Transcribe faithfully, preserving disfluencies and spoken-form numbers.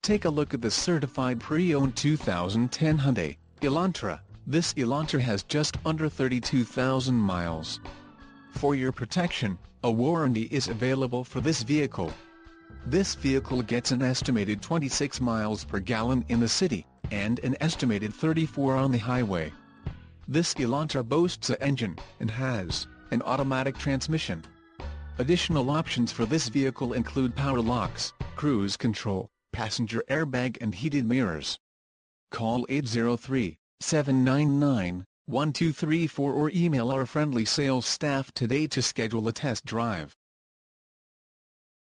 take a look at the certified pre-owned two thousand ten Hyundai Elantra. This Elantra has just under thirty-two thousand miles. For your protection, a warranty is available for this vehicle. This vehicle gets an estimated twenty-six miles per gallon in the city, and an estimated thirty-four on the highway. This Elantra boasts an engine, and has an automatic transmission. Additional options for this vehicle include power locks, cruise control, passenger airbag and heated mirrors. Call eight zero three, seven nine nine, one two three four or email our friendly sales staff today to schedule a test drive.